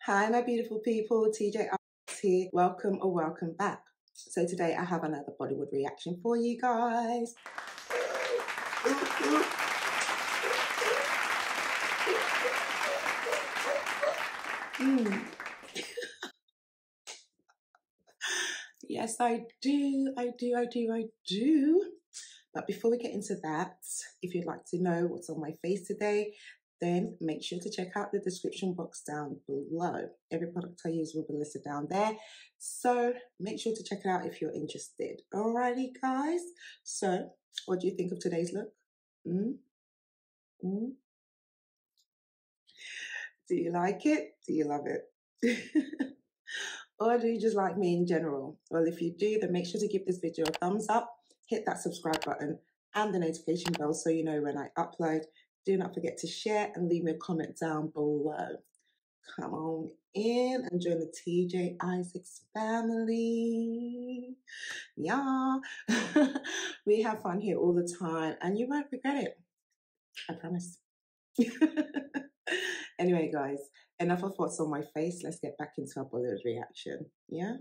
Hi, my beautiful people. TJ here. Welcome or welcome back. So today I have another Bollywood reaction for you guys. Yes, I do. But before we get into that, if you'd like to know what's on my face today, then make sure to check out the description box down below. Every product I use will be listed down there. So make sure to check it out if you're interested. Alrighty, guys. So what do you think of today's look? Do you like it? Do you love it? Or do you just like me in general? Well, if you do, then make sure to give this video a thumbs up, hit that subscribe button and the notification bell so you know when I upload. Do not forget to share and leave me a comment down below. Come on in and join the TJ Isaacs family. Yeah. We have fun here all the time and you won't regret it. I promise. Anyway, guys, enough of what's on my face. Let's get back into our Bollywood reaction. Yeah?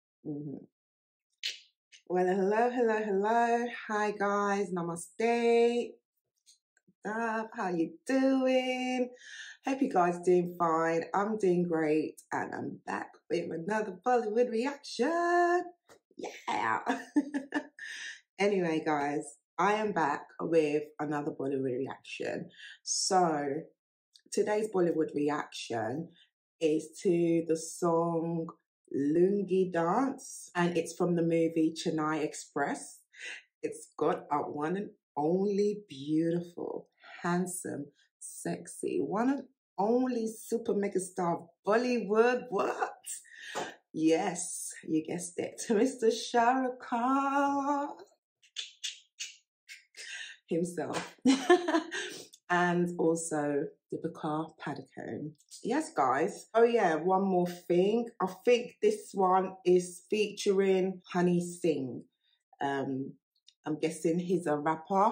Well, hello. Hi, guys. Namaste. How you doing? Hope you guys doing fine. I'm doing great and I'm back with another Bollywood reaction. Yeah. Anyway, guys, I am back with another Bollywood reaction. So today's Bollywood reaction is to the song Lungi Dance, and it's from the movie Chennai Express. It's got a one and only beautiful, handsome, sexy, one and only super mega star of Bollywood. What? Yes, you guessed it, Mr. Shah Rukh Khan himself. And also Deepika Padukone. Yes, guys. Oh yeah, one more thing. I think this one is featuring Honey Singh. I'm guessing he's a rapper.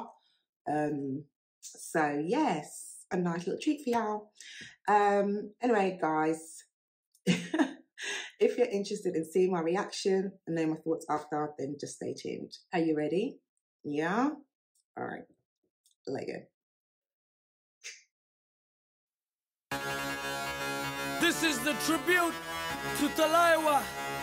So yes, a nice little treat for y'all. Anyway, guys, if you're interested in seeing my reaction and know my thoughts after, then just stay tuned. Are you ready? Yeah? All right, let go. This is the tribute to Talaiwa.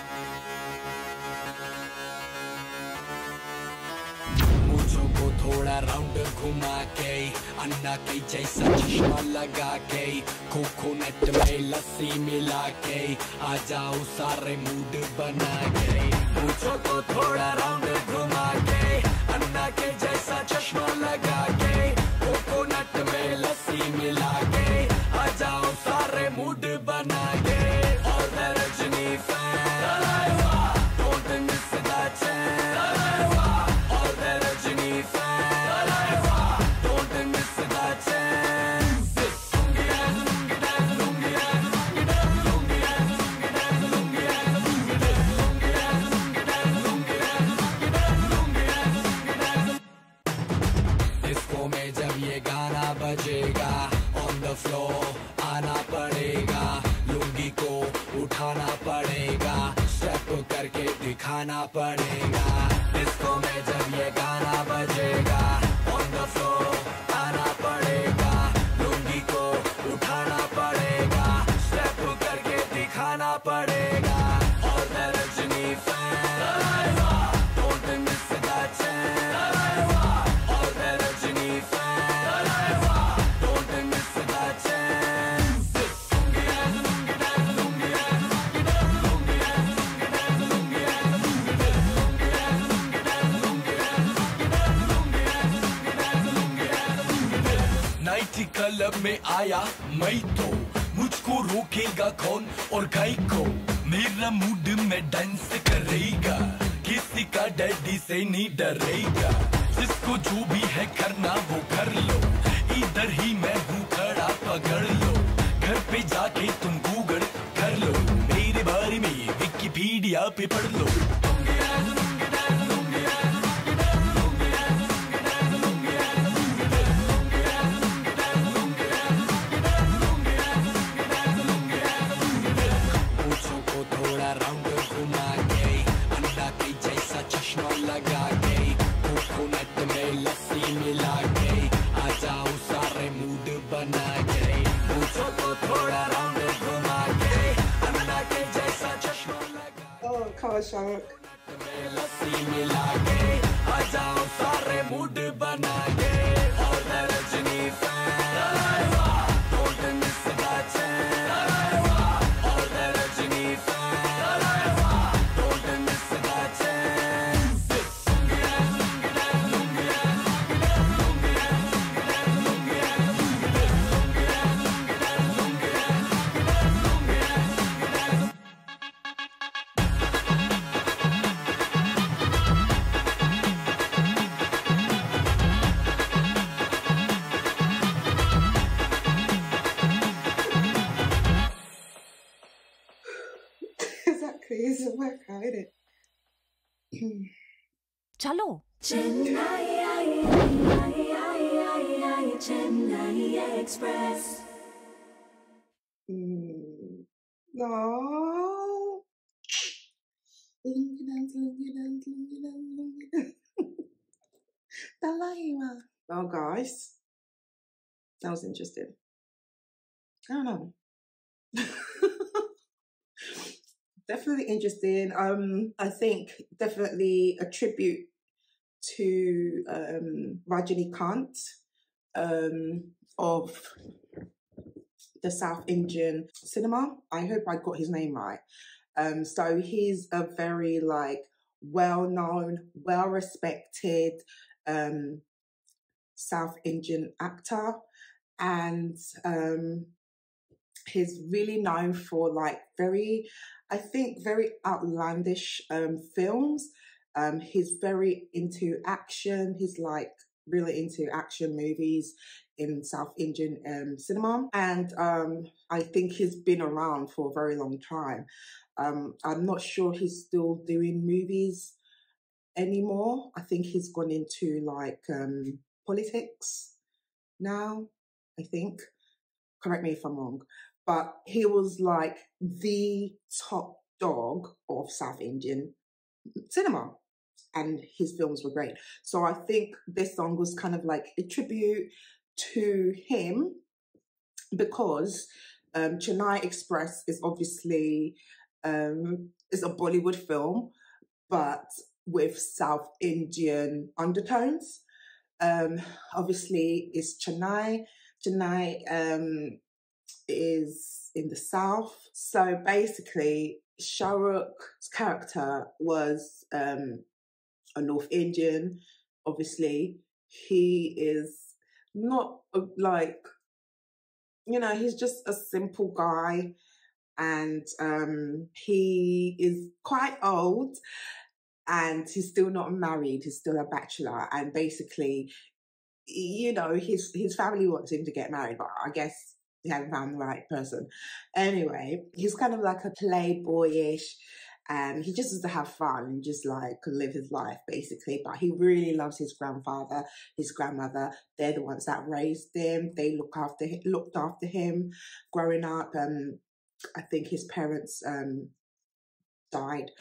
मुझको थोड़ा round घुमा के अन्ना के जैसा चश्मा लगा के coconut में लस्सी मिला के आ जाओ सारे मूड बना के मुझको थोड़ा राउंड घुमा के अन्ना के जैसा चश्मा लगा के कोकोनट में लस्सी मिला के आ जाओ सारे मूड बना के और Rajni fan don't miss that chance और Rajni fan don't miss that chance disco में जब ये गाना बजेगा on the floor आना पड़ेगा लुंगी को उठाना पड़ेगा स्टेप करके दिखाना पड़ेगा डिस्को में जब ये गाना बजेगा on the floor आना पड़ेगा लुंगी को उठाना पड़ेगा स्टेप करके दिखाना पड़ेगा और Rajni fan don't miss that chance और Rajni fan don't miss that chance nighty club में आया मैं तो मुझको रोकेगा कौन और गाय को मेरा मूड में डांस करेगा किसी का डैडी से नहीं डरेगा जिसको जो भी है करना वो कर लो इधर ही मैं हूँ खड़ा पकड़ लो घर पे जाके तुम गूगल कर लो मेरे बारे में विकिपीडिया पे पढ़ लो power, Sharuk. Exactly, it's a workout, isn't it? Chalo. Chennai Express. No. Oh, guys, that was interesting. I don't know. Definitely interesting. I think definitely a tribute to Rajinikanth of the South Indian cinema. I hope I got his name right. So he's a very well-known, well-respected South Indian actor, and he's really known for very outlandish films. He's very into action. He's really into action movies in South Indian cinema, and I think he's been around for a very long time. I'm not sure he's still doing movies anymore. I think he's gone into politics now, I think. Correct me if I'm wrong. But he was the top dog of South Indian cinema, and his films were great. So I think this song was kind of like a tribute to him, because Chennai Express is obviously is a Bollywood film, but with South Indian undertones. Obviously, it's Chennai. Chennai is in the south. So basically, Shah Rukh's character was a North Indian. Obviously, he is not he's just a simple guy, and he is quite old, and he's still not married. He's still a bachelor, and basically, his family wants him to get married, but I guess he hasn't found the right person. Anyway, he's kind of like a playboyish, and he just wants to have fun and just live his life, basically. But he really loves his grandfather, his grandmother. They're the ones that raised him. They looked after him growing up. I think his parents died.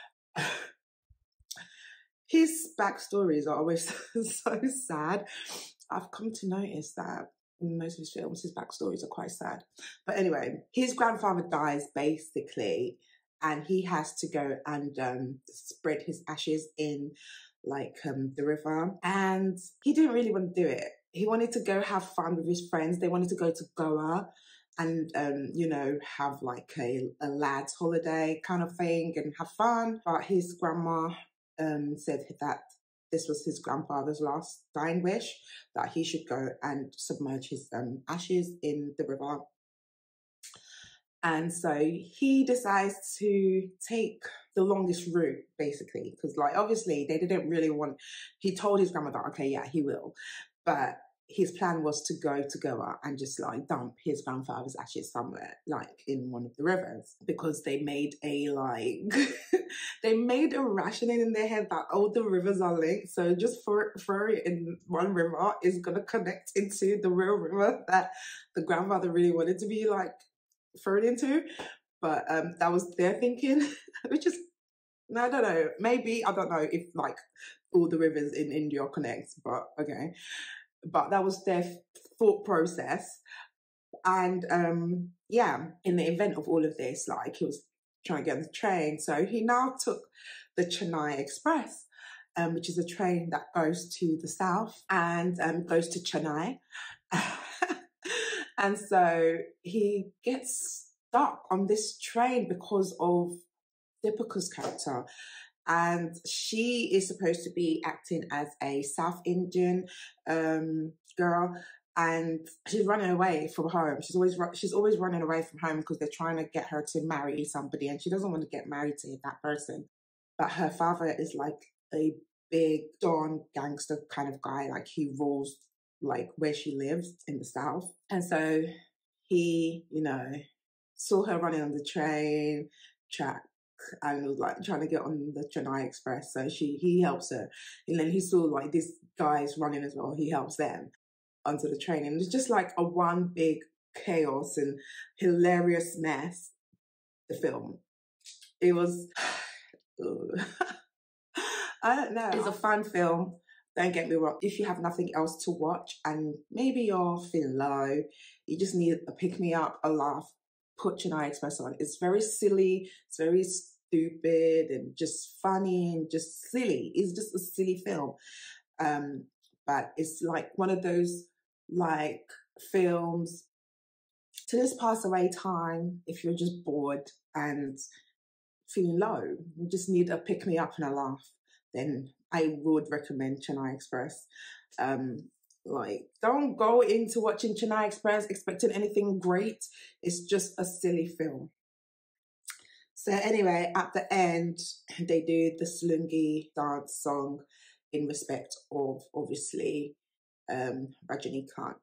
His backstories are always so sad. I've come to notice that in most of his films, his backstories are quite sad. But anyway, his grandfather dies, basically, and he has to go and spread his ashes in the river. And he didn't really want to do it. He wanted to go have fun with his friends. They wanted to go to Goa and have a lad's holiday kind of thing and have fun. But his grandma said that this was his grandfather's last dying wish, that he should go and submerge his ashes in the river. And so he decides to take the longest route, basically, because obviously they didn't really want. He told his grandmother, okay, yeah, he will, but his plan was to go to Goa and just dump his grandfather's ashes somewhere in one of the rivers, because they made a they made a rationing in their head that all the rivers are linked, so just throw it in one river is gonna connect into the real river that the grandfather really wanted to be thrown into. But that was their thinking, which is, I don't know, maybe, I don't know if all the rivers in India connect, but okay. But that was their thought process. And yeah, in the event of all of this, trying to get on the train. So he now took the Chennai Express, which is a train that goes to the south and goes to Chennai. And so he gets stuck on this train because of Deepika's character. And she is supposed to be acting as a South Indian girl, and she's running away from home. She's always running away from home because they're trying to get her to marry somebody, and she doesn't want to get married to that person. But her father is like a big Don gangster kind of guy. Like, he rules like where she lives in the South. And so he, you know, saw her running on the train track and was like trying to get on the Chennai Express. So he helps her. And then he saw like these guys running as well. He helps them onto the train. And it's just like a one big chaos and hilarious mess, the film. It was, I don't know. It's a fun film. Don't get me wrong. If you have nothing else to watch and maybe you're feeling low, you just need a pick-me-up, a laugh, put Chennai Express on. It's very silly. It's very stupid and just funny and just silly. It's just a silly film. But it's like one of those like films to just pass away time if you're just bored and feeling low. You just need a pick-me-up and a laugh. Then I would recommend Chennai Express. Like, don't go into watching Chennai Express expecting anything great. It's just a silly film. So anyway, at the end, they do the Salungi dance song in respect of, obviously, Rajinikanth.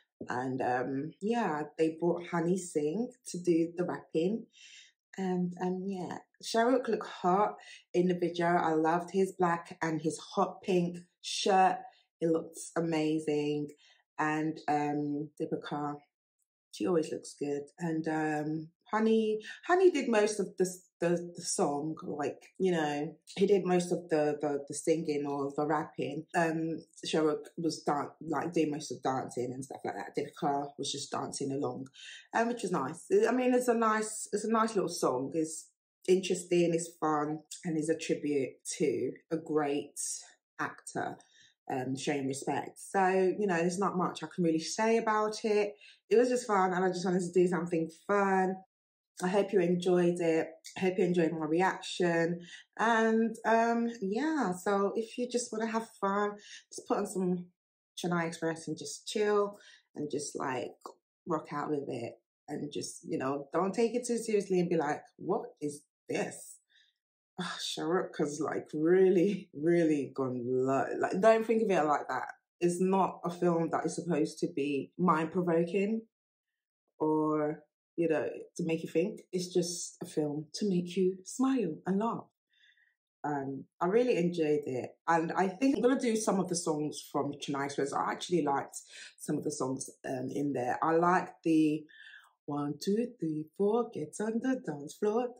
And yeah, they brought Honey Singh to do the rapping. And yeah, Shah Rukh looked hot in the video. I loved his black and his hot pink shirt. It looked amazing. And Deepika, she always looks good. And Honey did most of the song, like, you know, he did most of the singing or the rapping. Shah Rukh was doing most of dancing and stuff like that. Deepika was just dancing along, which was nice. I mean, it's a nice little song. It's interesting, it's fun, and it's a tribute to a great actor. Showing respect. So, you know, there's not much I can really say about it. It was just fun, and I just wanted to do something fun. I hope you enjoyed it. I hope you enjoyed my reaction. And yeah, so if you just want to have fun, just put on some Chennai Express and just chill and just like rock out with it. And just, you know, don't take it too seriously and be like, what is this? Oh, Shah Rukh has like really, really gone low. Like, don't think of it like that. It's not a film that is supposed to be mind-provoking or, you know, to make you think. It's just a film to make you smile and laugh. I really enjoyed it. And I think I'm going to do some of the songs from Chennai Express. I actually liked some of the songs in there. I liked the 1, 2, 3, 4, get on the dance floor.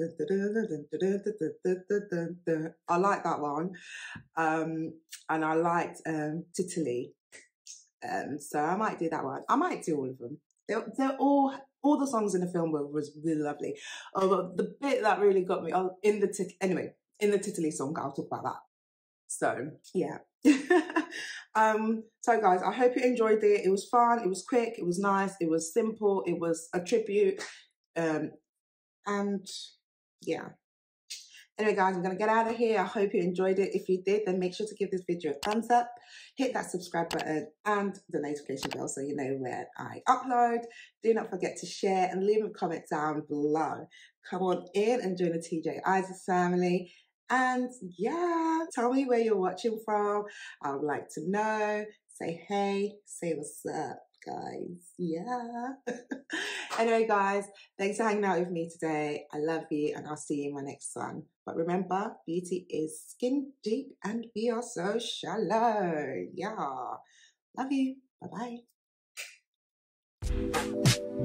I like that one. And I liked Titili. So I might do that one. I might do all of them. They're all the songs in the film was really lovely. But the bit that really got me in the Titili song, I'll talk about that. So yeah. So guys, I hope you enjoyed it. It was fun, it was quick, it was nice, it was simple, it was a tribute. And yeah. Anyway guys, I'm gonna get out of here. I hope you enjoyed it. If you did, then make sure to give this video a thumbs up, hit that subscribe button and the notification bell so you know when I upload. Do not forget to share and leave a comment down below. Come on in and join the TJ Isaac family. And yeah, tell me where you're watching from. I would like to know. Say hey, say what's up, guys. Yeah. Anyway, guys, thanks for hanging out with me today. I love you, and I'll see you in my next one. But remember, beauty is skin deep, and we are so shallow. Yeah. Love you. Bye-bye.